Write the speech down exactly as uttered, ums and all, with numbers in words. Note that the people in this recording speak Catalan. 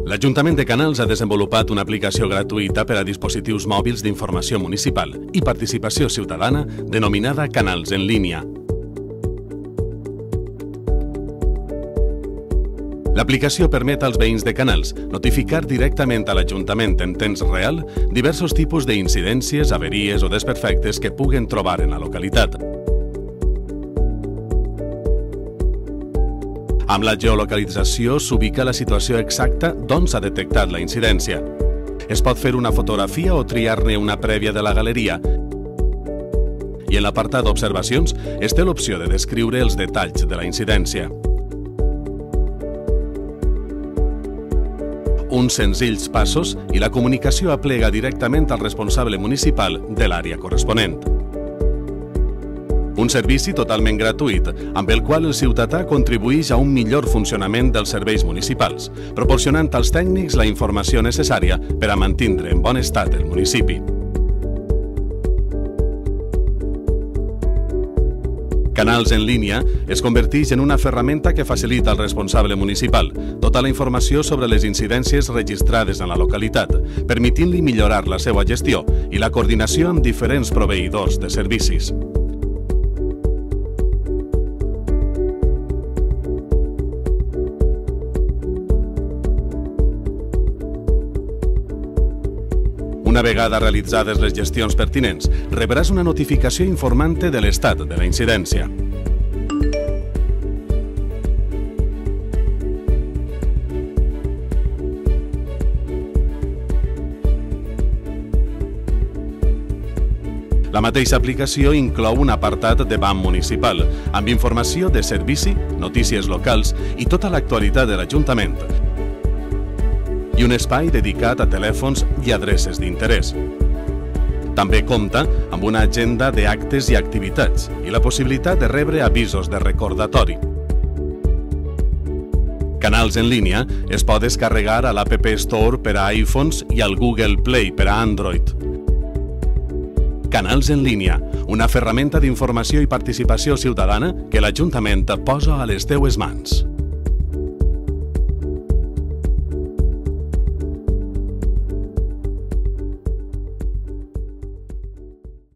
L'Ajuntament de Canals ha desenvolupat una aplicació gratuïta per a dispositius mòbils d'informació municipal i participació ciutadana denominada Canals en línia. L'aplicació permet als veïns de Canals notificar directament a l'Ajuntament en temps real diversos tipus d'incidències, averies o desperfectes que puguen trobar en la localitat. Amb la geolocalització s'ubica la situació exacta d'on s'ha detectat la incidència. Es pot fer una fotografia o triar-ne una prèvia de la galeria. I en l'apartat d'observacions es té l'opció de descriure els detalls de la incidència. Uns senzills passos i la comunicació aplega directament al responsable municipal de l'àrea corresponent. Un servici totalment gratuït, amb el qual el ciutadà contribueix a un millor funcionament dels serveis municipals, proporcionant als tècnics la informació necessària per a mantindre en bon estat el municipi. Canals en línia es converteix en una ferramenta que facilita al responsable municipal tota la informació sobre les incidències registrades en la localitat, permetint-li millorar la seva gestió i la coordinació amb diferents proveïdors de servicis. Una vegada realitzades les gestions pertinents, rebràs una notificació informant-te de l'estat de la incidència. La mateixa aplicació inclou un apartat de B A M municipal, amb informació de servici, notícies locals i tota l'actualitat de l'Ajuntament, i un espai dedicat a telèfons i adreces d'interès. També compta amb una agenda d'actes i activitats i la possibilitat de rebre avisos de recordatori. Canals en línia es pot descarregar a l'App Store per a iPhones i al Google Play per a Android. Canals en línia, una ferramenta d'informació i participació ciutadana que l'Ajuntament posa a les teues mans.